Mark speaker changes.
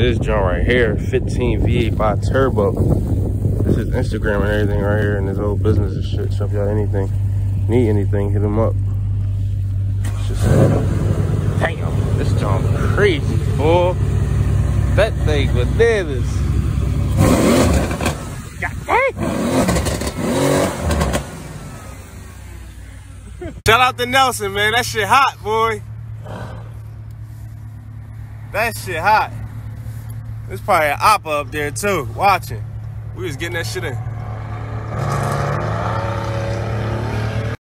Speaker 1: this joint right here, 15 V8 by turbo. This is Instagram and everything right here, and his old business and shit. So if y'all need anything, hit him up. It's just, damn, this joint crazy, boy. That thing bananas. God dang. Shout out to Nelson, man. That shit hot, boy. That shit hot. There's probably an oppa up there too, watching. We was getting that shit in.